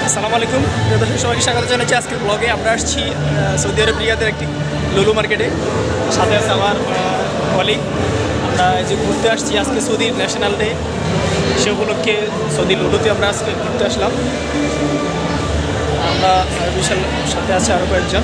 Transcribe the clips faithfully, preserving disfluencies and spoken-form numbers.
আসসালামু আলাইকুম প্রিয় দর্শক সবাইকে স্বাগত জানাচ্ছি আজকের ব্লগে। আমরা আসছি সৌদি আরব রিয়াদের একটি লুলু মার্কেটে, সাথে আছে আমার কলিগ। আমরা এই যে ঘুরতে আসছি আজকে সৌদি ন্যাশনাল ডে, সে উপলক্ষে সৌদি লুলুতে আমরা আজকে ঘুরতে আসলাম। আমরা বিশাল সাথে আছে আরও কয়েকজন।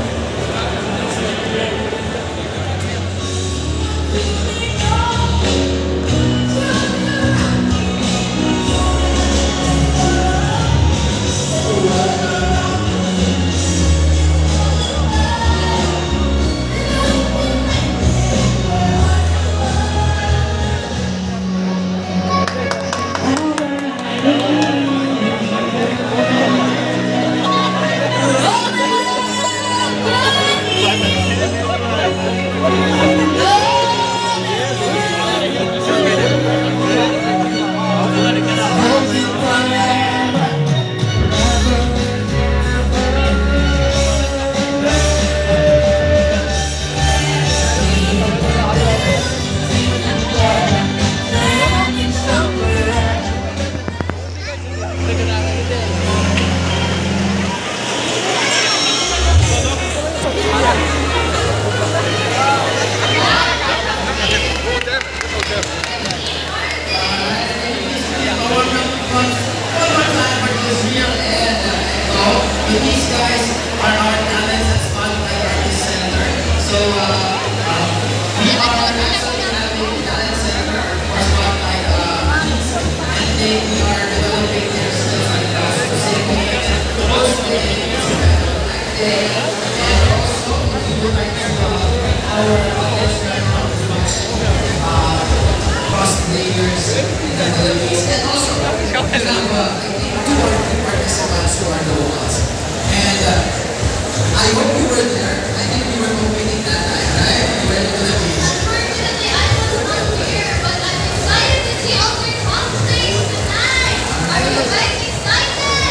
These guys are our talents at Spotlight Artist Center. So uh, uh, we are actually having a talent center for Spotlight uh, kids, and they we are developing their skills and crafts to save kids, to also make it better like today. And also we would like to uh, our culture from as much uh, cosplayers in the Philippines, and also we have uh, I think two or three participants who are locals. And uh, I hope you were there. I think we were competing that night, right? You were in the Philippines. Unfortunately, I wasn't here, but I'm excited to see all your cosplays tonight. Are you guys excited?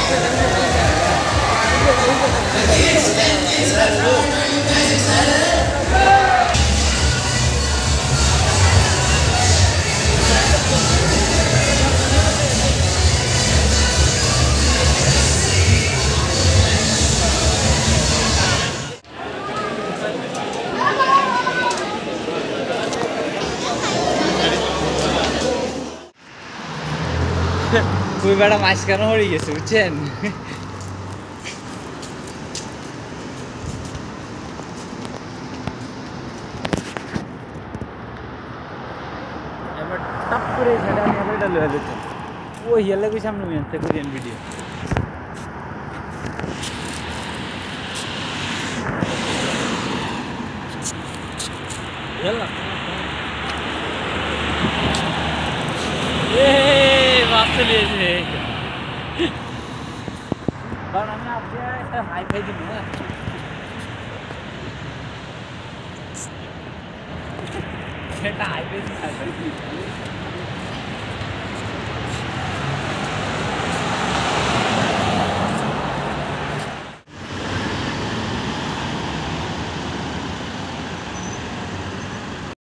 The kids and kids at home, are you guys excited? ওই বেড়া মাঝখানে হয়ে গেছে বুঝছেন। এবার top করে ছেড়ে আমি আবার এটা লয়ে যেতাম। ও হিয়ালে কই সামনে নিয়ে আসতে কোরিয়ান ভিডিও। ইয়াল্লা এ বাস লিয়েছে কারণ আমি আপনি একটা হাই ফাই দিই না সেটা হাই ফাই হাই ফাই